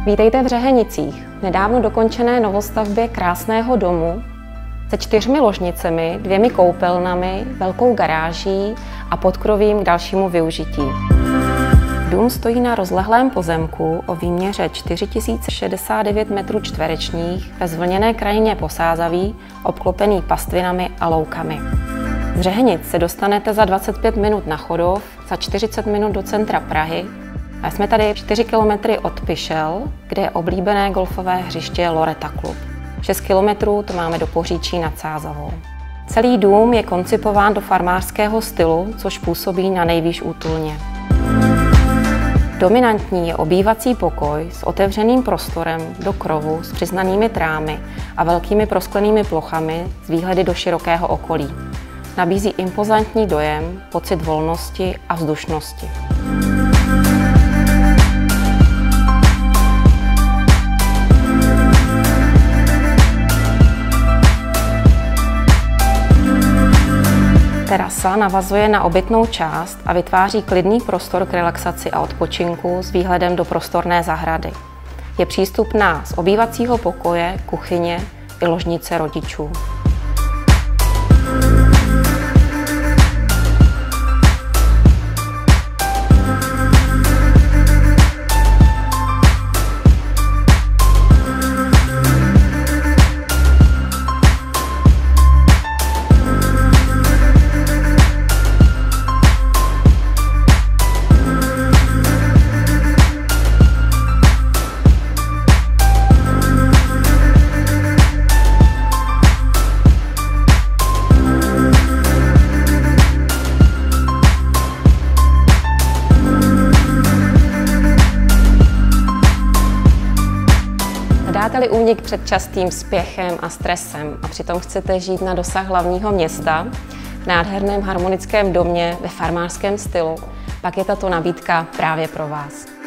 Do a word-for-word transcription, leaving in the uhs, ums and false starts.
Vítejte v Řehenicích, nedávno dokončené novostavbě krásného domu se čtyřmi ložnicemi, dvěmi koupelnami, velkou garáží a podkrovím k dalšímu využití. Dům stojí na rozlehlém pozemku o výměře čtyři tisíce šedesát devět metrů čtverečních ve zvlněné krajině Posázaví, obklopený pastvinami a loukami. Z Řehenic se dostanete za dvacet pět minut na Chodov, za čtyřicet minut do centra Prahy a jsme tady čtyři kilometry od Pišel, kde je oblíbené golfové hřiště Loreta Club. šest kilometrů to máme do Poříčí nad Sázavou. Celý dům je koncipován do farmářského stylu, což působí na nejvýš útulně. Dominantní je obývací pokoj s otevřeným prostorem do krovu s přiznanými trámy a velkými prosklenými plochami s výhledy do širokého okolí. Nabízí impozantní dojem, pocit volnosti a vzdušnosti. Terasa navazuje na obytnou část a vytváří klidný prostor k relaxaci a odpočinku s výhledem do prostorné zahrady. Je přístupná z obývacího pokoje, kuchyně i ložnice rodičů. Hledáte-li únik před častým spěchem a stresem a přitom chcete žít na dosah hlavního města, v nádherném harmonickém domě ve farmářském stylu, pak je tato nabídka právě pro vás.